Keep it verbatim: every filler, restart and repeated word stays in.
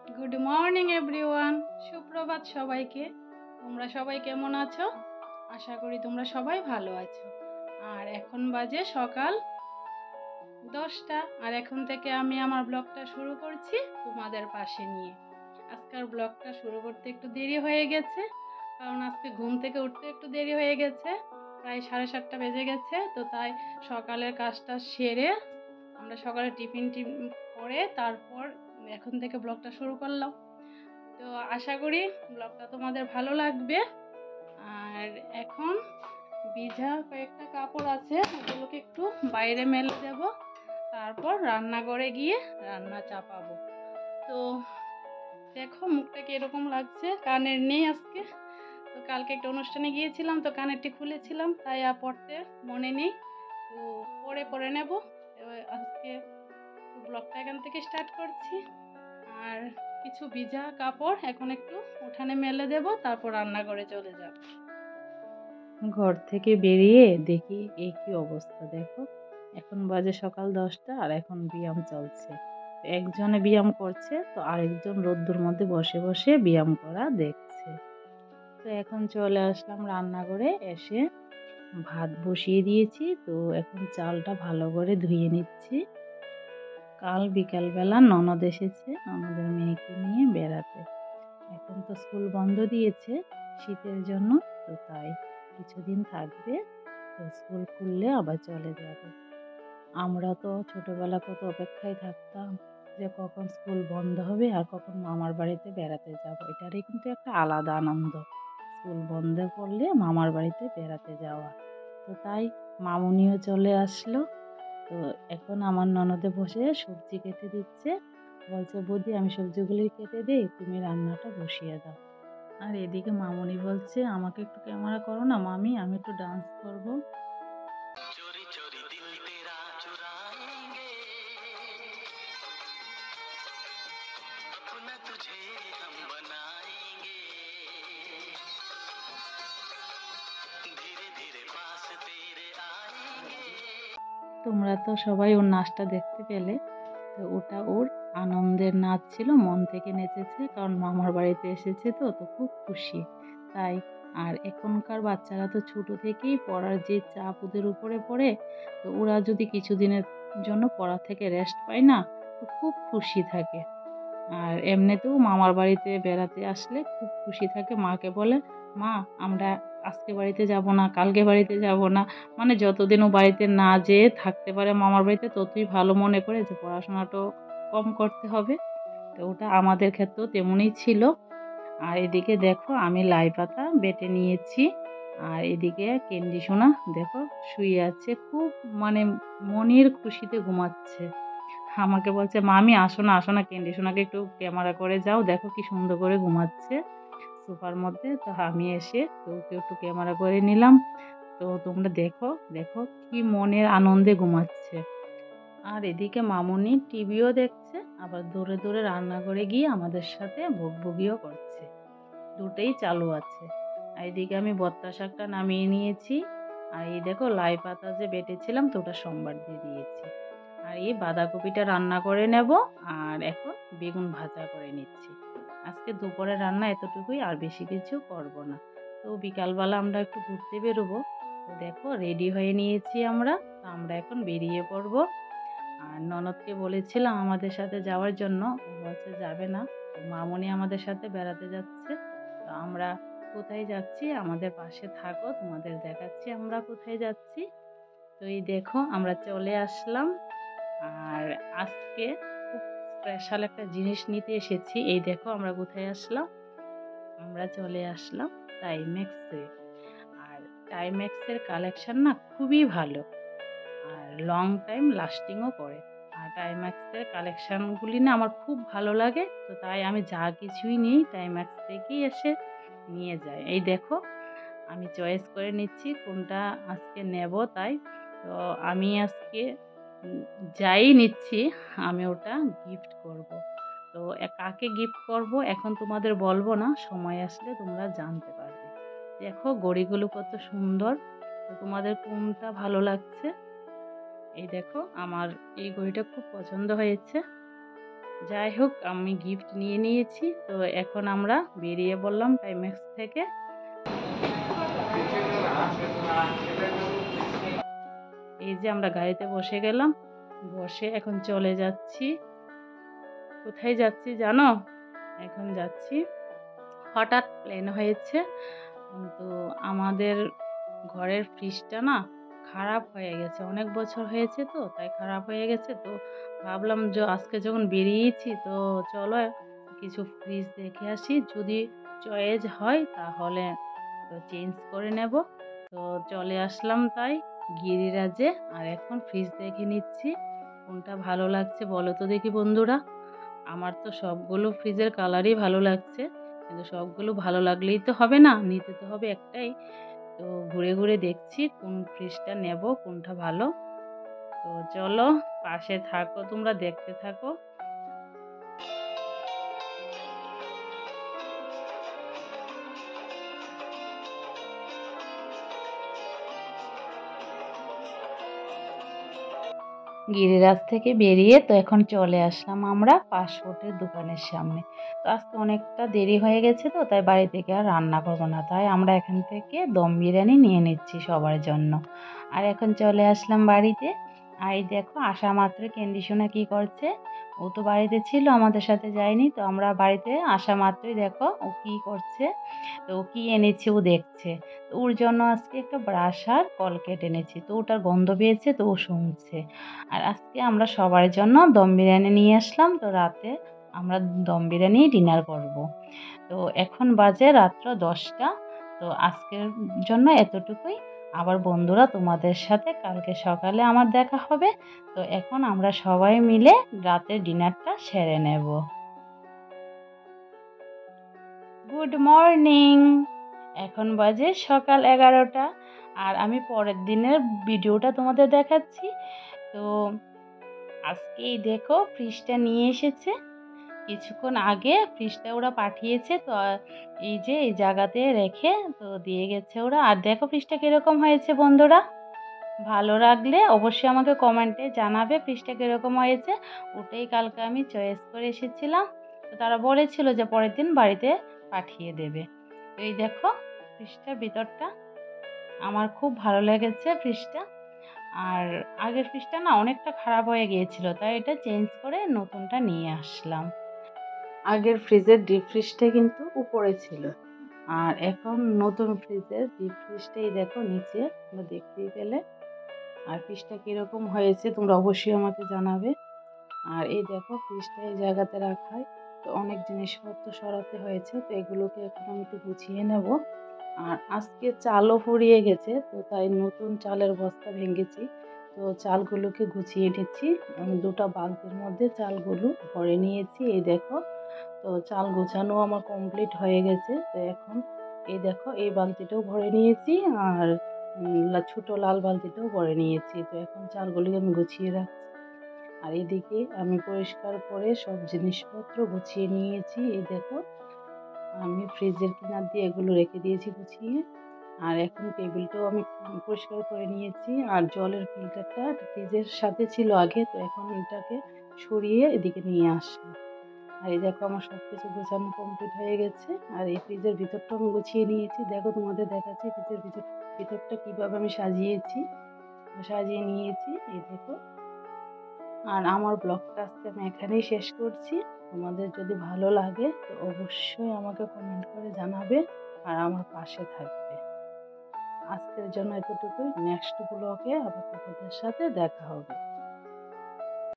Good morning everyone, সুপ্রভাত সবাইকে। তোমরা সবাই কেমন আছো? আশা করি তোমরা সবাই ভালো আছো। আর এখন বাজে সকাল দশটা, আর এখন থেকে আমি আমার ব্লগটা শুরু করছি তোমাদের পাশে নিয়ে। আজকের ব্লগটা শুরু করতে একটু দেরি হয়ে গেছে, কারণ আজকে ঘুম থেকে উঠতে একটু দেরি হয়ে গেছে, প্রায় সাড়ে সাতটা বেজে গেছে। তো তাই সকালের কাজটা সেরে আমরা সকালে টিফিন টিফিন করে তারপর এখন থেকে ব্লগটা শুরু করলাম। তো আশা করি ব্লগটা তোমাদের ভালো লাগবে। আর এখন ভিজা কয়েকটা কাপড় আছে, ওগুলোকে একটু বাইরে মেলে দেব, তারপর রান্নাঘরে গিয়ে রান্না চাপাবো। তো দেখো মুখটা কিরকম লাগছে, কানের নেই আজকে। তো কালকে একটা অনুষ্ঠানে গিয়েছিলাম, তো কানেরটি খুলেছিলাম, তাই আর পড়তে মনে নেই। তো পরে পরে নেব। আজকে ব্লগটা এখান থেকে স্টার্ট করছি। আর কিছু ভিজা কাপড় এখন একটু উঠানে মেলে দেব, তারপর রান্নাঘরে চলে যাব। ঘর থেকে বেরিয়ে দেখি এই কি অবস্থা, দেখো এখন বাজে সকাল দশটা আর এখন ব্যায়াম চলছে। একজনে ব্যায়াম করছে, তো আরেকজন রোদ্দুর মধ্যে বসে বসে ব্যায়াম করা দেখছে। তো এখন চলে আসলাম রান্নাঘরে, এসে ভাত বসিয়ে দিয়েছি। তো এখন চালটা ভালো করে ধুয়ে নিচ্ছি। কাল বিকালবেলা ননদ এসেছে, ননদের মেয়েকে নিয়ে বেড়াতে। এখন তো স্কুল বন্ধ দিয়েছে শীতের জন্য, তো তাই কিছুদিন থাকবে, তো স্কুল খুললে আবার চলে যাবে। আমরা তো ছোটবেলা কত অপেক্ষায় থাকতাম যে কখন স্কুল বন্ধ হবে আর কখন মামার বাড়িতে বেড়াতে যাব। এটারই কিন্তু একটা আলাদা আনন্দ, স্কুল বন্ধ করলে মামার বাড়িতে বেড়াতে যাওয়া। তো তাই মামুনিও চলে আসলো। তো এখন আমার ননদে বসে সবজি কেটে দিচ্ছে, বলছে বৌদি আমি সবজিগুলি কেটে দিই, তুমি রান্নাটা বসিয়ে দাও। আর এদিকে মামুনি বলছে আমাকে একটু ক্যামেরা করো না মামি, আমি একটু ডান্স করব। তোমরা তো সবাই ওর নাচটা দেখতে পেলে। তো ওটা ওর আনন্দের নাচ ছিল, মন থেকে নেচেছে, কারণ মামার বাড়িতে এসেছে, তো তো খুব খুশি তাই। আর এখনকার বাচ্চারা তো ছোট থেকেই পড়ার যে চাপ ওদের উপরে পড়ে, তো ওরা যদি কিছুদিনের জন্য পড়া থেকে রেস্ট পায় না, তো খুব খুশি থাকে। আর এমনিতেও মামার বাড়িতে বেড়াতে আসলে খুব খুশি থাকে, মাকে বলে মা আমরা আজকে বাড়িতে যাব না, কালকে বাড়িতে যাব না, মানে যতদিন ও বাড়িতে না যেয়ে থাকতে পারে মামার বাড়িতে ততই ভালো মনে করে, যে পড়াশোনাটাও কম করতে হবে। তো ওটা আমাদের ক্ষেত্রেও তেমনই ছিল। আর এদিকে দেখো আমি লাই পাতা বেটে নিয়েছি, আর এদিকে কেন্ডি সোনা দেখো শুয়ে আছে, খুব মানে মনের খুশিতে ঘুমাচ্ছে। আমাকে বলছে মামি আসো না আসো না, ক্যান্ডি সোনাকে একটু ক্যামেরা করে যাও, দেখো কি সুন্দর করে ঘুমাচ্ছে সোফার মধ্যে। তো আমি এসে তো ওকে একটু ক্যামেরা করে নিলাম। তো তোমরা দেখো দেখো কি মনের আনন্দে ঘুমাচ্ছে। আর এদিকে মামুনি টিভিও দেখছে, আবার দৌড়ে দৌড়ে রান্নাঘরে গিয়ে আমাদের সাথে বকবকিও করছে, দুটোই চালু আছে। আর এদিকে আমি বত্তা শাকটা নামিয়ে নিয়েছি, আর এই দেখো লাই পাতা যে বেটেছিলাম তো ওটা সম্বার দিয়ে দিয়েছি। আর এই বাঁধাকপিটা রান্না করে নেব, আর এখন বেগুন ভাজা করে নিচ্ছি। আজকে দুপুরে রান্না এতটুকুই, আর বেশি কিছু করব না। তো বিকালবেলা আমরা একটু ঘুরতে বেরোবো। তো দেখো রেডি হয়ে নিয়েছি আমরা, তো আমরা এখন বেরিয়ে পড়ব। আর ননদকে বলেছিলাম আমাদের সাথে যাওয়ার জন্য, ও বলছে যাবে না। তো মামুনি আমাদের সাথে বেড়াতে যাচ্ছে। তো আমরা কোথায় যাচ্ছি আমাদের পাশে থাকো, তোমাদের দেখাচ্ছি আমরা কোথায় যাচ্ছি। তো এই দেখো আমরা চলে আসলাম। আর আজকে খুব স্পেশাল একটা জিনিস নিতে এসেছি। এই দেখো আমরা কোথায় আসলাম, আমরা চলে আসলাম টাইমেক্সে। আর টাইমেক্সের কালেকশন না খুবই ভালো, আর লং টাইম লাস্টিংও করে। আর টাইম্যাক্সের কালেকশানগুলি না আমার খুব ভালো লাগে, তো তাই আমি যা কিছুই নিই টাইম্যাক্স থেকেই এসে নিয়ে যাই। এই দেখো আমি চয়েস করে নিচ্ছি কোনটা আজকে নেব, তাই তো আমি আজকে যাই নিচ্ছি আমি ওটা গিফট করব। তো কাকে গিফট করব এখন তোমাদের বলবো না, সময় আসলে তোমরা জানতে পারবে। দেখো ঘড়িগুলো কত সুন্দর, তো তোমাদের কোনটা ভালো লাগছে? এই দেখো আমার এই ঘড়িটা খুব পছন্দ হয়েছে। যাই হোক, আমি গিফট নিয়ে নিয়েছি। তো এখন আমরা বেরিয়ে পড়লাম টাইমেক্স থেকে। এই যে আমরা গাড়িতে বসে গেলাম, বসে এখন চলে যাচ্ছি। কোথায় যাচ্ছি জানো? এখন যাচ্ছি, হঠাৎ প্ল্যান হয়েছে। তো আমাদের ঘরের ফ্রিজটা না খারাপ হয়ে গেছে, অনেক বছর হয়েছে তো তাই খারাপ হয়ে গেছে। তো ভাবলাম যে আজকে যখন বেরিয়েছি তো চলো কিছু ফ্রিজ দেখে আসি, যদি চয়েস হয় তাহলে তো চেঞ্জ করে নেব। তো চলে আসলাম তাই গিরিরাজে, আর এখন ফ্রিজ দেখে নিচ্ছি কোনটা ভালো লাগছে বলো তো দেখি বন্ধুরা। আমার তো সবগুলো ফ্রিজের কালারই ভালো লাগছে, কিন্তু সবগুলো ভালো লাগলেই তো হবে না, নিতে তো হবে একটাই। তো ঘুরে ঘুরে দেখছি কোন ফ্রিজটা নেব, কোনটা ভালো। তো চলো পাশে থাকো, তোমরা দেখতে থাকো। গিরিরাজ থেকে বেরিয়ে তো এখন চলে আসলাম আমরা পাসপোর্টের দোকানের সামনে। তো আজকে অনেকটা দেরি হয়ে গেছে তো তাই বাড়ি থেকে আর রান্না করবো না, তাই আমরা এখান থেকে দম বিরিয়ানি নিয়ে নিচ্ছি সবার জন্য। আর এখন চলে আসলাম বাড়িতে। আর এই দেখো আসা মাত্র ক্যান্ডি সোনা কী করছে, ও তো বাড়িতে ছিল আমাদের সাথে যায়নি, তো আমরা বাড়িতে আসা মাত্রই দেখো ও কী করছে। তো ও কী এনেছে ও দেখছে। তো ওর জন্য আজকে একটা ব্রাশ আর কলকেট এনেছি, তো ওটার গন্ধ পেয়েছে তো ও শুনছে। আর আজকে আমরা সবার জন্য দম বিরিয়ানি নিয়ে আসলাম, তো রাতে আমরা দম বিরিয়ানি ডিনার করব। তো এখন বাজে রাত্র দশটা। তো আজকের জন্য এতটুকুই। আবার বন্ধুরা তোমাদের সাথে কালকে সকালে আমার দেখা হবে। তো এখন আমরা সবাই মিলে রাতের ডিনারটা সেরে নেব। গুড মর্নিং, এখন বাজে সকাল এগারোটা। আর আমি পরের দিনের ভিডিওটা তোমাদের দেখাচ্ছি। তো আজকে এই দেখো ফ্রিজটা নিয়ে এসেছে, কিছুক্ষণ আগে ফ্রিজটা ওরা পাঠিয়েছে। তো এই যে এই জায়গাতে রেখে তো দিয়ে গেছে ওরা। আর দেখো ফ্রিজটা কীরকম হয়েছে বন্ধুরা, ভালো লাগলে অবশ্যই আমাকে কমেন্টে জানাবে ফ্রিজটা কীরকম হয়েছে। ওটাই কালকে আমি চয়েস করে এসেছিলাম, তো তারা বলেছিল যে পরের দিন বাড়িতে পাঠিয়ে দেবে। এই দেখো ফ্রিজটার ভিতরটা আমার খুব ভালো লেগেছে ফ্রিজটা। আর আগের ফ্রিজটা না অনেকটা খারাপ হয়ে গিয়েছিল, তাই এটা চেঞ্জ করে নতুনটা নিয়ে আসলাম। আগের ফ্রিজের ডিপ ফ্রিজটা কিন্তু উপরে ছিল, আর এখন নতুন ফ্রিজের ডিপ ফ্রিজটাই দেখো নিচে, তোমরা দেখতেই পেলে। আর ফ্রিজটা কীরকম হয়েছে তোমরা অবশ্যই আমাকে জানাবে। আর এই দেখো ফ্রিজটা এই জায়গাতে রাখায় তো অনেক জিনিসপত্র সরাতে হয়েছে, তো এগুলোকে এখন আমি একটু গুছিয়ে নেব। আর আজকে চালও ফুরিয়ে গেছে, তো তাই নতুন চালের বস্তা ভেঙেছি। তো চালগুলোকে গুছিয়ে নিচ্ছি, আমি দুটো বালতির মধ্যে চালগুলো ভরে নিয়েছি। এই দেখো তো চাল গোছানো আমার কমপ্লিট হয়ে গেছে। তো এখন এই দেখো এই বালতিটাও ভরে নিয়েছি, আর ছোটো লাল বালতিটাও ভরে নিয়েছি। তো এখন চালগুলিকে আমি গুছিয়ে রাখছি। আর এদিকে আমি পরিষ্কার করে সব জিনিসপত্র গুছিয়ে নিয়েছি। এই দেখো আমি ফ্রিজের কিনার দিয়ে এগুলো রেখে দিয়েছি গুছিয়ে। আর এখন টেবিলটাও আমি পরিষ্কার করে নিয়েছি। আর জলের ফিল্টারটা ফ্রিজের সাথে ছিল আগে, তো এখন এটাকে সরিয়ে এদিকে নিয়ে আসলাম। আর এই দেখো আমার সব কিছু গোছানো কমপ্লিট হয়ে গেছে। আর এই ফ্রিজের ভিতরটাও আমি গুছিয়ে নিয়েছি, দেখো তোমাদের দেখাচ্ছি ফ্রিজের ভিতর ভিতরটা কীভাবে আমি সাজিয়েছি সাজিয়ে নিয়েছি এই দেখো। আর আমার ব্লগটা আজকে আমি এখানেই শেষ করছি। তোমাদের যদি ভালো লাগে তো অবশ্যই আমাকে কমেন্ট করে জানাবে আর আমার পাশে থাকবে। আজকের জন্য এতটুকুই, নেক্সট ব্লগে আবার তোমাদের সাথে দেখা হবে।